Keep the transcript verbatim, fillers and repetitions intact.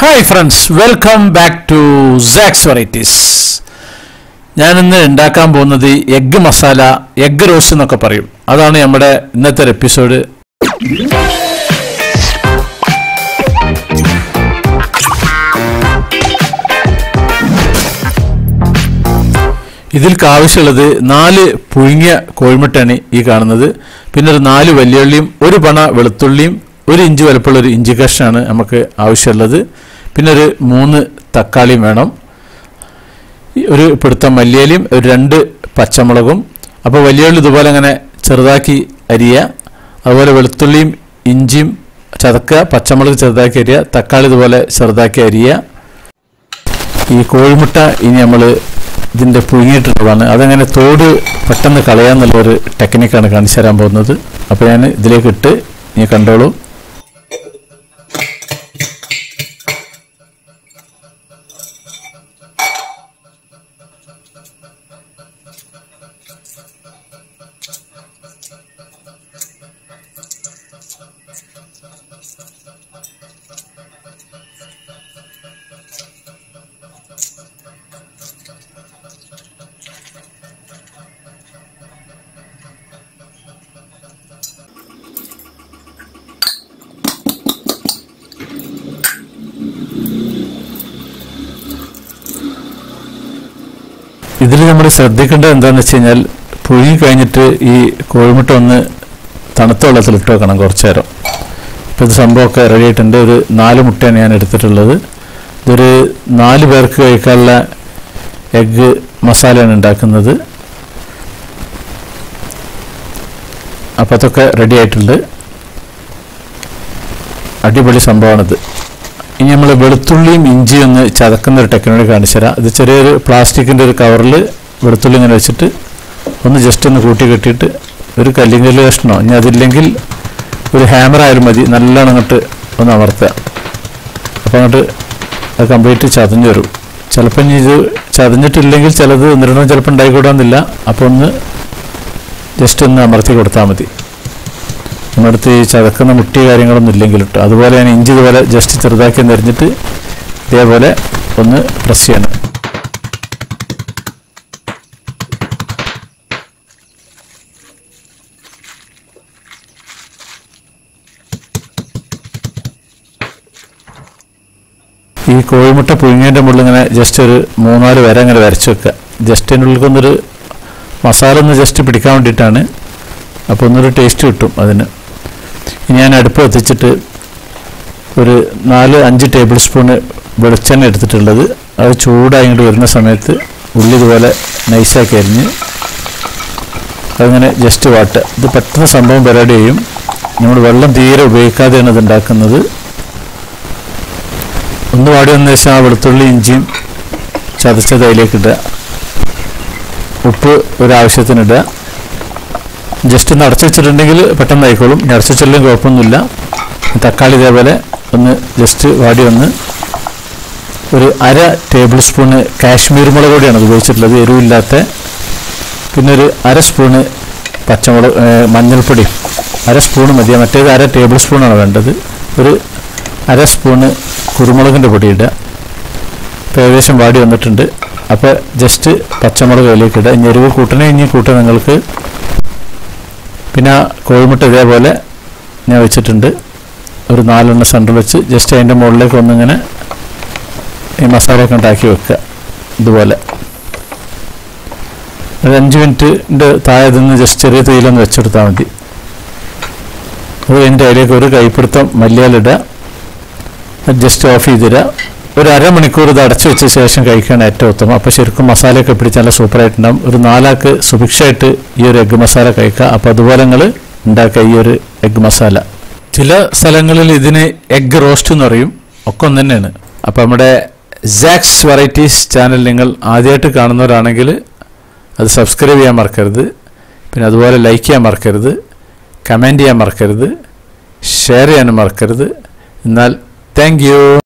Hi friends, welcome back to Zack's Varieties. ഞാൻ ഇന്ന് ഉണ്ടാക്കാൻ പോകുന്നത് എഗ് മസാല, എഗ് റോസ്റ്റ് എന്നൊക്കെ പറയും. അതാണ് നമ്മുടെ ഇന്നത്തെ എപ്പിസോഡ്. ഇതിൽക്ക് ആവശ്യമുള്ളത് നാല് പുഴുങ്ങിയ കോഴിമുട്ടയാണ് ഈ കാണുന്നത്. പിന്നെ ഒരു നാല് വലിയുള്ളിയും ഒരു പണ വെളുത്തുള്ളിയും ഒരു ഇഞ്ച് വലുപ്പമുള്ള ഒരു ഇഞ്ചി കഷ്ണമാണ് നമുക്ക് ആവശ്യമുള്ളത്. പിന്നെ ഒരു മൂന്ന് തക്കാളിയും വേണം, ഒരു പിടുത്തം മല്ലിയിലയും ഒരു രണ്ട് പച്ചമുളകും. അപ്പോൾ വലിയുള്ളി ഇതുപോലെ അങ്ങനെ ചെറുതാക്കി അരിയുക, അതുപോലെ വെളുത്തുള്ളിയും ഇഞ്ചിയും ചതക്കുക, പച്ചമുളക് ചെറുതാക്കി അരിയുക, തക്കാളി ഇതുപോലെ ചെറുതാക്കി അരിയുക. ഈ കോഴിമുട്ട ഇനി നമ്മൾ ഇതിൻ്റെ പുഴുങ്ങിയിട്ടുള്ളതാണ്. അതങ്ങനെ തോട് പെട്ടെന്ന് കളയാന്നുള്ളൊരു ടെക്നിക്കാണ് കാണിച്ചു തരാൻ പോകുന്നത്. അപ്പോൾ ഞാൻ ഇതിലേക്ക് ഇട്ട് നീ കണ്ടോളൂ. ഇതിൽ നമ്മൾ ശ്രദ്ധിക്കേണ്ടത് എന്താണെന്ന് വെച്ച് കഴിഞ്ഞാൽ, പുഴുങ്ങി കഴിഞ്ഞിട്ട് ഈ കോഴിമുട്ട ഒന്ന് തണുത്ത വെള്ളത്തിലിട്ട് വെക്കണം കുറച്ച് നേരം. ഇപ്പോൾ ഇത് സംഭവമൊക്കെ റെഡി ആയിട്ടുണ്ട്. ഒരു നാല് മുട്ടയാണ് ഞാൻ എടുത്തിട്ടുള്ളത്. ഇതൊരു നാല് പേർക്ക് കഴിക്കാനുള്ള എഗ്ഗ് മസാലയാണ് ഉണ്ടാക്കുന്നത്. അപ്പോൾ അതൊക്കെ റെഡി ആയിട്ടുണ്ട്. അടിപൊളി സംഭവമാണിത്. ഇനി നമ്മൾ വെളുത്തുള്ളിയും ഇഞ്ചിയും ഒന്ന് ചതക്കുന്ന ഒരു ടെക്നോളജി കാണിച്ചു തരാം. ഇത് ചെറിയൊരു പ്ലാസ്റ്റിക്കിൻ്റെ ഒരു കവറിൽ വെളുത്തുള്ളി ഇങ്ങനെ വെച്ചിട്ട് ഒന്ന് ജസ്റ്റ് ഒന്ന് കൂട്ടി കെട്ടിയിട്ട് ഒരു കല്ലിങ്കല്ല് കഷ്ണമോ ഇനി അതില്ലെങ്കിൽ ഒരു ഹാമർ ആയാലും മതി, നല്ലോണം അങ്ങോട്ട് ഒന്ന് അമർത്തുക. അപ്പോൾ അങ്ങോട്ട് അത് കംപ്ലീറ്റ് ചതഞ്ഞു വരും. ചിലപ്പോൾ ഇനി ഇത് ചതഞ്ഞിട്ടില്ലെങ്കിൽ ചിലത് ഒന്നിരണം ചിലപ്പോൾ ഉണ്ടായിക്കൂടാന്നില്ല. അപ്പോൾ ഒന്ന് ജസ്റ്റ് ഒന്ന് അമർത്തി കൊടുത്താൽ മതി. നമ്മുടെ അടുത്ത് ഈ ചതക്കുന്ന മുട്ടി കാര്യങ്ങളൊന്നും ഇല്ലെങ്കിൽ ഇട്ടു. അതുപോലെ ഞാൻ ഇഞ്ചി ഇതുപോലെ ജസ്റ്റ് ചെറുതാക്കി നിറഞ്ഞിട്ട് ഇതേപോലെ ഒന്ന് പ്രസ് ചെയ്യണം. ഈ കോഴിമുട്ട പുഴുങ്ങിയതിൻ്റെ മുകളിൽ ഇങ്ങനെ ജസ്റ്റ് ഒരു മൂന്നാല് വര അങ്ങനെ വരച്ച് വെക്കുക. ജസ്റ്റ് അതിൻ്റെ ഉള്ളിലേക്കൊന്നൊരു മസാല ഒന്ന് ജസ്റ്റ് പിടിക്കാൻ വേണ്ടിയിട്ടാണ്. അപ്പോൾ ഒന്നൊരു ടേസ്റ്റ് കിട്ടും അതിന്. ഞാൻ അടുപ്പ് കത്തിച്ചിട്ട് ഒരു നാല് അഞ്ച് ടേബിൾ സ്പൂണ് വെളിച്ചെണ്ണ എടുത്തിട്ടുള്ളത്. അത് ചൂടായി ഇങ്ങോട്ട് വരുന്ന സമയത്ത് ഉള്ളി ഇതുപോലെ നൈസാക്കി അരിഞ്ഞ് അതങ്ങനെ ജസ്റ്റ് വാട്ടുക. ഇത് പെട്ടെന്ന് സംഭവം പരിപാടി ചെയ്യും. നമ്മൾ വെള്ളം തീരെ ഉപയോഗിക്കാതെയാണ് ഇത് ഉണ്ടാക്കുന്നത്. ഒന്ന് വാടി വന്ന ശേഷം ആ വെളുത്തുള്ളി ഇഞ്ചിയും ചതച്ചത് അതിലേക്ക് ഇടുക. ഉപ്പ് ഒരാവശ്യത്തിനിടുക. ജസ്റ്റ് ഒന്ന് അടച്ചു വെച്ചിട്ടുണ്ടെങ്കിൽ പെട്ടെന്ന് ആയിക്കോളും. അടച്ചു വെച്ചില്ലെങ്കിൽ കുഴപ്പമൊന്നുമില്ല. തക്കാളി ഇതേപോലെ ഒന്ന് ജസ്റ്റ് വാടി വന്ന് ഒരു അര ടേബിൾ സ്പൂണ് കാശ്മീർ മുളക് പൊടിയാണ് ഉപയോഗിച്ചിട്ടുള്ളത്, എരിവില്ലാത്ത. പിന്നെ ഒരു അര സ്പൂണ് പച്ചമുളക് മഞ്ഞൾപ്പൊടി അര സ്പൂണ് മതിയാണ്. മറ്റേത് അര ടേബിൾ സ്പൂണാണ് വേണ്ടത്. ഒരു അര സ്പൂണ് കുരുമുളകിൻ്റെ പൊടി ഇടുക. ഇപ്പോൾ ഏകദേശം വാടി വന്നിട്ടുണ്ട്. അപ്പോൾ ജസ്റ്റ് പച്ചമുളക് അതിലേക്ക് ഇടുക. ഇനി എരിവ് കൂട്ടണേ ഇനി കൂട്ടാൻ നിങ്ങൾക്ക്. പിന്നെ കോഴിമുട്ട ഇതേപോലെ ഞാൻ വെച്ചിട്ടുണ്ട്. ഒരു നാലെണ്ണം സെൻറ്ററിൽ വെച്ച് ജസ്റ്റ് അതിൻ്റെ മുകളിലേക്ക് ഒന്നിങ്ങനെ ഈ മസാലയൊക്കെ ഉണ്ടാക്കി വെക്കുക. ഇതുപോലെ ഒരു അഞ്ച് മിനിറ്റിൻ്റെ താഴെ നിന്ന് ജസ്റ്റ് ചെറിയ തീയിലൊന്ന് വെച്ചെടുത്താൽ മതി. അത് അതിൻ്റെ അതിലേക്ക് ഒരു കൈപ്പിടുത്തം മല്ലിയിലിടുക. Just of ചെയ്തിടുക. ഒരു അരമണിക്കൂർ ഇത് അടച്ചു വെച്ച ശേഷം കഴിക്കുകയാണ് ഏറ്റവും ഉത്തമം. അപ്പോൾ ശരിക്കും മസാലയൊക്കെ പിടിച്ച് നല്ല സൂപ്പറായിട്ടുണ്ടാകും. ഒരു നാലാൾക്ക് സുഭിക്ഷമായിട്ട് ഈ ഒരു എഗ്ഗ് മസാല കഴിക്കുക. അപ്പോൾ അതുപോലെ നിങ്ങൾ ഉണ്ടാക്കുക ഈ ഒരു എഗ്ഗ് മസാല. ചില സ്ഥലങ്ങളിൽ ഇതിന് എഗ്ഗ് റോസ്റ്റ് എന്ന് പറയും. ഒക്കെ ഒന്ന് തന്നെയാണ്. അപ്പോൾ നമ്മുടെ സാക്സ് വെറൈറ്റീസ് ചാനൽ നിങ്ങൾ ആദ്യമായിട്ട് കാണുന്നവരാണെങ്കിൽ അത് സബ്സ്ക്രൈബ് ചെയ്യാൻ മറക്കരുത്. പിന്നെ അതുപോലെ ലൈക്ക് ചെയ്യാൻ മറക്കരുത്, കമൻറ്റ് ചെയ്യാൻ മറക്കരുത്, ഷെയർ ചെയ്യാനും മറക്കരുത്. എന്നാൽ താങ്ക് യു.